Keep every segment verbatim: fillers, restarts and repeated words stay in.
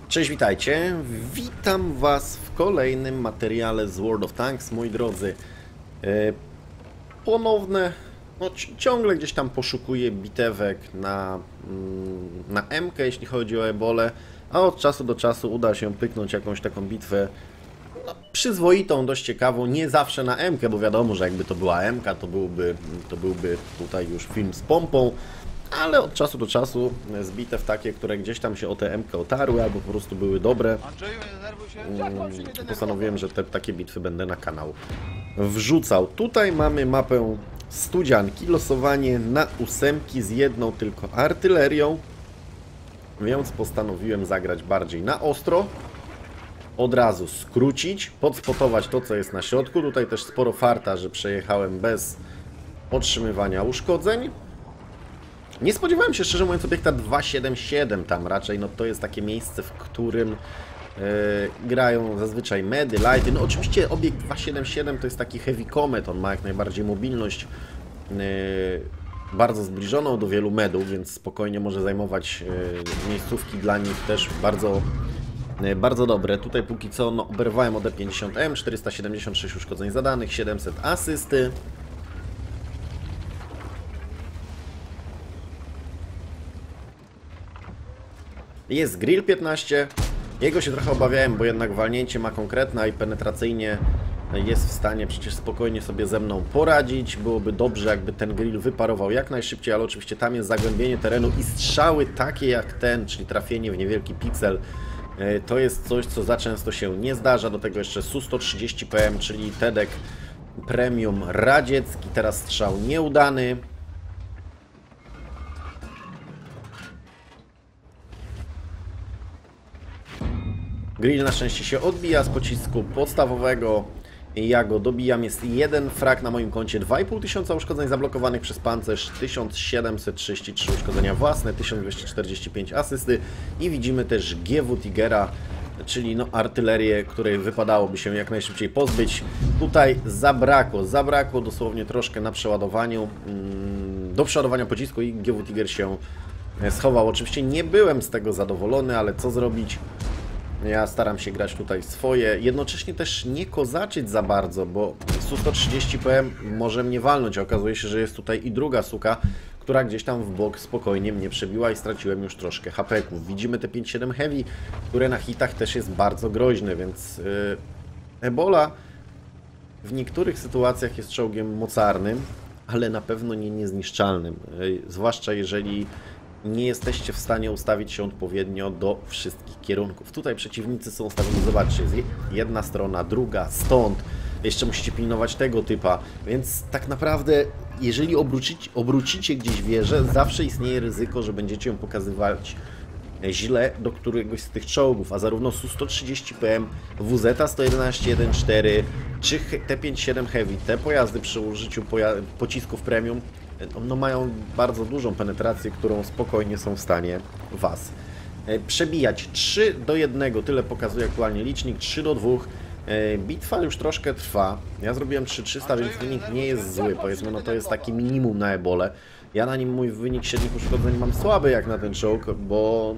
Cześć, witajcie. Witam Was w kolejnym materiale z World of Tanks, moi drodzy. E, ponowne, no ciągle gdzieś tam poszukuję bitewek na, mm, na M-kę, jeśli chodzi o ebolę, a od czasu do czasu uda się pyknąć jakąś taką bitwę no, przyzwoitą, dość ciekawą, nie zawsze na M-kę, bo wiadomo, że jakby to była M-ka, to byłby, to byłby tutaj już film z pompą. Ale od czasu do czasu z bitew takie, które gdzieś tam się o tę M-kę otarły, albo po prostu były dobre, postanowiłem, że te takie bitwy będę na kanał wrzucał. Tutaj mamy mapę Studzianki, losowanie na ósemki z jedną tylko artylerią, więc postanowiłem zagrać bardziej na ostro, od razu skrócić, podspotować to, co jest na środku. Tutaj też sporo farta, że przejechałem bez otrzymywania uszkodzeń. Nie spodziewałem się, szczerze mówiąc, obiekta dwa siedem siedem tam raczej, no to jest takie miejsce, w którym yy, grają zazwyczaj medy, lighty. No oczywiście obiekt dwa siedem siedem to jest taki heavy comet, on ma jak najbardziej mobilność yy, bardzo zbliżoną do wielu medów, więc spokojnie może zajmować yy, miejscówki dla nich też bardzo, yy, bardzo dobre. Tutaj póki co no, oberwałem o D pięćdziesiąt M, czterysta siedemdziesiąt sześć uszkodzeń zadanych, siedemset asysty. Jest Grill piętnaście, jego się trochę obawiałem, bo jednak walnięcie ma konkretne i penetracyjnie jest w stanie przecież spokojnie sobie ze mną poradzić. Byłoby dobrze, jakby ten Grill wyparował jak najszybciej, ale oczywiście tam jest zagłębienie terenu i strzały takie jak ten, czyli trafienie w niewielki piksel. To jest coś, co za często się nie zdarza. Do tego jeszcze S U sto trzydzieści P M, czyli Tedek Premium radziecki, teraz strzał nieudany. Grill na szczęście się odbija z pocisku podstawowego. Ja go dobijam. Jest jeden frag na moim koncie. dwa i pół tysiąca uszkodzeń zablokowanych przez pancerz. tysiąc siedemset trzydzieści trzy uszkodzenia własne. tysiąc dwieście czterdzieści pięć asysty. I widzimy też G W Tigera, czyli no artylerię, której wypadałoby się jak najszybciej pozbyć. Tutaj zabrakło. Zabrakło dosłownie troszkę na przeładowaniu. Do przeładowania pocisku i G W Tiger się schował. Oczywiście nie byłem z tego zadowolony, ale co zrobić? Ja staram się grać tutaj swoje, jednocześnie też nie kozaczyć za bardzo, bo S U sto trzydzieści P M może mnie walnąć, a okazuje się, że jest tutaj i druga suka, która gdzieś tam w bok spokojnie mnie przebiła i straciłem już troszkę hapeków. Widzimy te pięć siedem Heavy, które na hitach też jest bardzo groźne, więc yy, Ebola w niektórych sytuacjach jest czołgiem mocarnym, ale na pewno nie niezniszczalnym, yy, zwłaszcza jeżeli nie jesteście w stanie ustawić się odpowiednio do wszystkich kierunków. Tutaj przeciwnicy są ustawieni, zobaczcie, jest jedna strona, druga, stąd. Jeszcze musicie pilnować tego typa, więc tak naprawdę, jeżeli obrócić, obrócicie gdzieś wieżę, zawsze istnieje ryzyko, że będziecie ją pokazywać źle do któregoś z tych czołgów, a zarówno S U sto trzydzieści P M, W Z sto jedenaście jeden cztery czy T pięćdziesiąt siedem Heavy, te pojazdy przy użyciu poja pocisków premium no mają bardzo dużą penetrację, którą spokojnie są w stanie Was przebijać. trzy do jednego, tyle pokazuje aktualnie licznik, trzy do dwóch. Bitwa już troszkę trwa. Ja zrobiłem trzy trzysta, więc wynik nie jest zły. Powiedzmy, no to jest taki minimum na ebole. Ja na nim mój wynik średnich uszkodzeń mam słaby jak na ten czołg, bo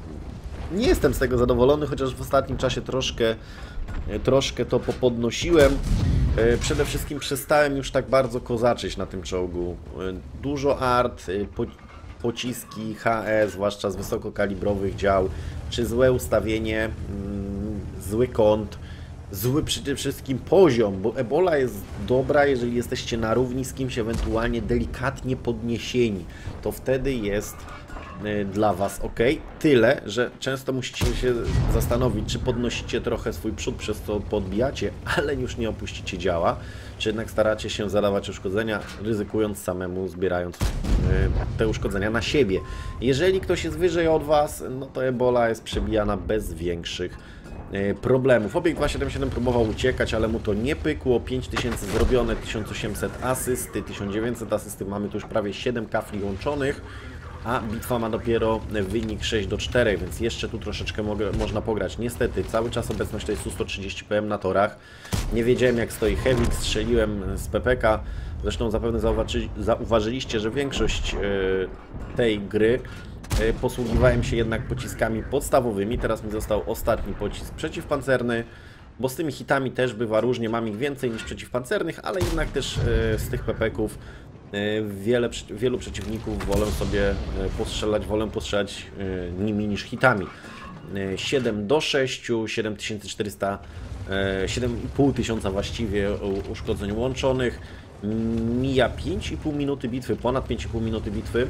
nie jestem z tego zadowolony, chociaż w ostatnim czasie troszkę, troszkę to popodnosiłem. Przede wszystkim przestałem już tak bardzo kozaczyć na tym czołgu. Dużo art, po, pociski H E, zwłaszcza z wysokokalibrowych dział, czy złe ustawienie, mm, zły kąt, zły przede wszystkim poziom, bo Ebola jest dobra, jeżeli jesteście na równi z kimś, ewentualnie delikatnie podniesieni. To wtedy jest dla Was ok. Tyle, że często musicie się zastanowić, czy podnosicie trochę swój przód, przez co podbijacie, ale już nie opuścicie działa, czy jednak staracie się zadawać uszkodzenia, ryzykując samemu, zbierając te uszkodzenia na siebie. Jeżeli ktoś jest wyżej od Was, no to Ebola jest przebijana bez większych problemów. Obiekt dwa siedem siedem próbował uciekać, ale mu to nie pykło. pięć tysięcy zrobione, tysiąc osiemset asysty, tysiąc dziewięćset asysty, mamy tu już prawie siedem kafli łączonych. A bitwa ma dopiero wynik sześć do czterech, więc jeszcze tu troszeczkę mogę, można pograć. Niestety, cały czas obecność tej S U sto trzydzieści P M na torach. Nie wiedziałem, jak stoi Heavy, strzeliłem z P P K. Zresztą zapewne zauważy, zauważyliście, że większość yy, tej gry posługiwałem się jednak pociskami podstawowymi. Teraz mi został ostatni pocisk przeciwpancerny, bo z tymi hitami też bywa różnie. Mam ich więcej niż przeciwpancernych, ale jednak też z tych pepeków wiele, wielu przeciwników wolę sobie postrzelać, wolę postrzelać nimi niż hitami. siedem do sześciu, siedem tysięcy czterysta, siedem i pół tysiąca właściwie uszkodzeń łączonych. Mija pięć i pół minuty bitwy, ponad pięć i pół minuty bitwy.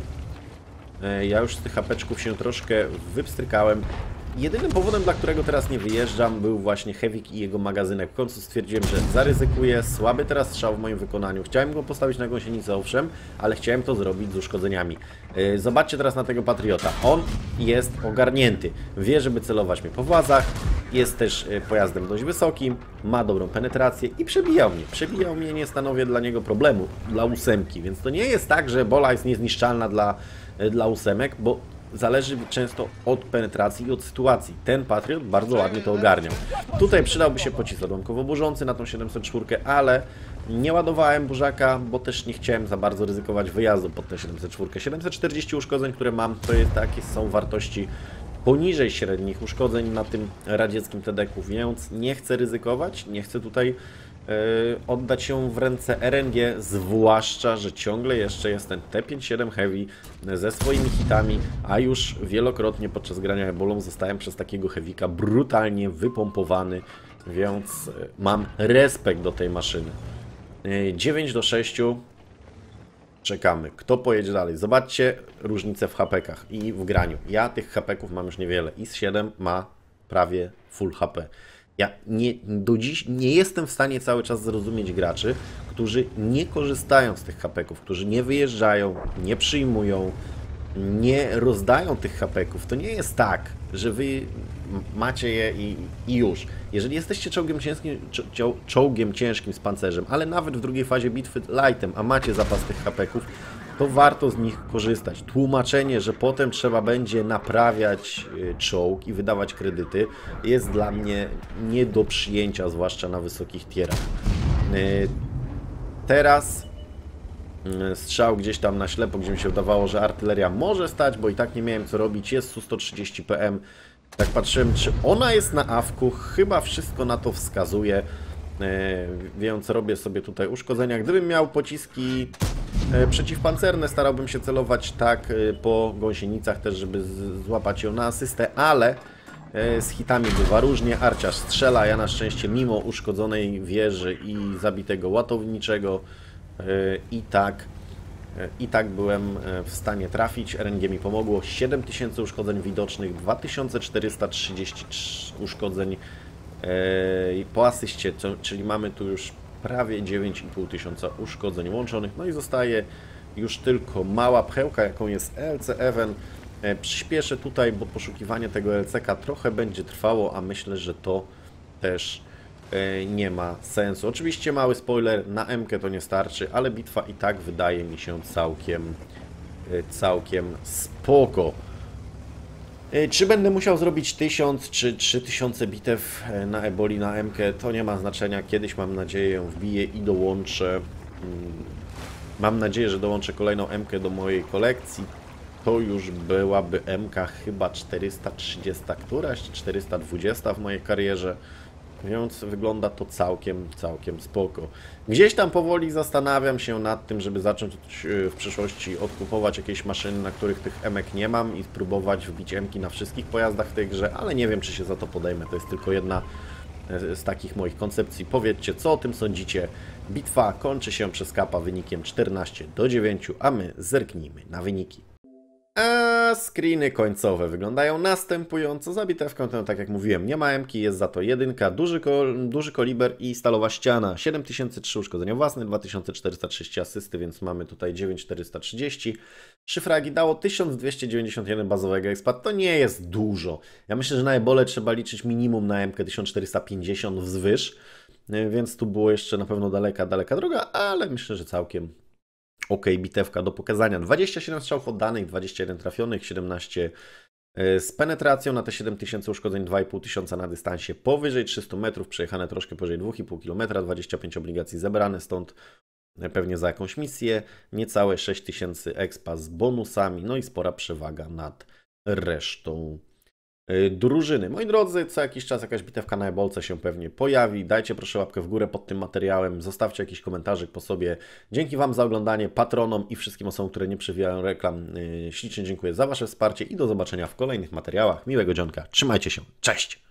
Ja już z tych hapeczków się troszkę wypstrykałem. Jedynym powodem, dla którego teraz nie wyjeżdżam, był właśnie Hewik i jego magazynek. W końcu stwierdziłem, że zaryzykuję. Słaby teraz strzał w moim wykonaniu. Chciałem go postawić na gąsienicę, owszem, ale chciałem to zrobić z uszkodzeniami. Zobaczcie teraz na tego Patriota. On jest ogarnięty. Wie, żeby celować mnie po włazach. Jest też pojazdem dość wysokim. Ma dobrą penetrację i przebijał mnie. Przebijał mnie, nie stanowię dla niego problemu. Dla ósemki. Więc to nie jest tak, że Bola jest niezniszczalna dla, dla ósemek, bo zależy często od penetracji i od sytuacji. Ten Patriot bardzo ładnie to ogarniał. Tutaj przydałby się pocisk odłamkowo burzący na tą siedemset cztery, ale nie ładowałem burzaka, bo też nie chciałem za bardzo ryzykować wyjazdu pod tę siedemset cztery. siedemset czterdzieści uszkodzeń, które mam, to jest takie są wartości poniżej średnich uszkodzeń na tym radzieckim T D K-u, więc nie chcę ryzykować, nie chcę tutaj oddać się w ręce R N G, zwłaszcza, że ciągle jeszcze jest ten T pięćdziesiąt siedem Heavy ze swoimi hitami, a już wielokrotnie podczas grania Ebolą zostałem przez takiego Heavika brutalnie wypompowany, więc mam respekt do tej maszyny. dziewięć do sześciu. Czekamy. Kto pojedzie dalej? Zobaczcie różnicę w hapekach i w graniu. Ja tych hapeków mam już niewiele. I Z siedem ma prawie full H P. Ja nie, do dziś nie jestem w stanie cały czas zrozumieć graczy, którzy nie korzystają z tych hapeków, którzy nie wyjeżdżają, nie przyjmują, nie rozdają tych hapeków. To nie jest tak, że wy macie je i, i już. Jeżeli jesteście czołgiem ciężkim, czo, czołgiem ciężkim z pancerzem, ale nawet w drugiej fazie bitwy lightem, a macie zapas tych hapeków, to warto z nich korzystać. Tłumaczenie, że potem trzeba będzie naprawiać czołg i wydawać kredyty, jest dla mnie nie do przyjęcia, zwłaszcza na wysokich tierach. Teraz strzał gdzieś tam na ślepo, gdzie mi się wydawało, że artyleria może stać, bo i tak nie miałem co robić. Jest S U sto trzydzieści P M. Tak patrzyłem, czy ona jest na awku. Chyba wszystko na to wskazuje. Więc robię sobie tutaj uszkodzenia. Gdybym miał pociski przeciwpancerne, starałbym się celować tak po gąsienicach też, żeby złapać ją na asystę, ale z hitami bywa różnie. Arciarz strzela, ja na szczęście mimo uszkodzonej wieży i zabitego łatowniczego i tak i tak byłem w stanie trafić. R N G mi pomogło. siedem tysięcy uszkodzeń widocznych, dwa tysiące czterysta trzydzieści uszkodzeń po asyście, czyli mamy tu już prawie dziewięć i pół tysiąca uszkodzeń łączonych. No i zostaje już tylko mała pchełka, jaką jest E L C Even. Przyspieszę tutaj, bo poszukiwanie tego L C K trochę będzie trwało, a myślę, że to też nie ma sensu. Oczywiście mały spoiler, na M K to nie starczy, ale bitwa i tak wydaje mi się całkiem, całkiem spoko. Czy będę musiał zrobić tysiąc czy trzy tysiące bitew na Eboli, na M K, to nie ma znaczenia. Kiedyś, mam nadzieję, ją wbiję i dołączę. Mam nadzieję, że dołączę kolejną M K do mojej kolekcji. To już byłaby M K chyba czterysta trzydzieści któraś, czterysta dwadzieścia w mojej karierze. Więc wygląda to całkiem, całkiem spoko. Gdzieś tam powoli zastanawiam się nad tym, żeby zacząć w przyszłości odkupować jakieś maszyny, na których tych emek nie mam i spróbować wbić emki na wszystkich pojazdach w tej grze, ale nie wiem, czy się za to podejmę. To jest tylko jedna z takich moich koncepcji. Powiedzcie, co o tym sądzicie. Bitwa kończy się przez kapa wynikiem czternaście do dziewięciu, a my zerknijmy na wyniki. A screeny końcowe wyglądają następująco. Za bitewką tę, tak jak mówiłem, nie ma emki, jest za to jedynka, duży, kol, duży koliber i stalowa ściana. siedem tysięcy trzy uszkodzenia własne, dwa tysiące czterysta trzydzieści asysty, więc mamy tutaj dziewięć tysięcy czterysta trzydzieści. Trzy fragi dało tysiąc dwieście dziewięćdziesiąt jeden bazowego expa. To nie jest dużo. Ja myślę, że na ebole trzeba liczyć minimum na emkę tysiąc czterysta pięćdziesiąt wzwyż, więc tu było jeszcze na pewno daleka, daleka droga, ale myślę, że całkiem ok, bitewka do pokazania. dwadzieścia siedem strzałów oddanych, dwadzieścia jeden trafionych, siedemnaście z penetracją na te siedem tysięcy uszkodzeń, dwa i pół tysiąca na dystansie powyżej trzystu metrów, przejechane troszkę powyżej dwa i pół kilometra, dwadzieścia pięć obligacji zebrane, stąd pewnie za jakąś misję, niecałe sześć tysięcy expa z bonusami, no i spora przewaga nad resztą drużyny. Moi drodzy, co jakiś czas jakaś bitewka na ebolce się pewnie pojawi. Dajcie proszę łapkę w górę pod tym materiałem, zostawcie jakiś komentarzyk po sobie. Dzięki Wam za oglądanie, patronom i wszystkim osobom, które nie przewijają reklam. Ślicznie dziękuję za Wasze wsparcie i do zobaczenia w kolejnych materiałach. Miłego dzionka, trzymajcie się, cześć!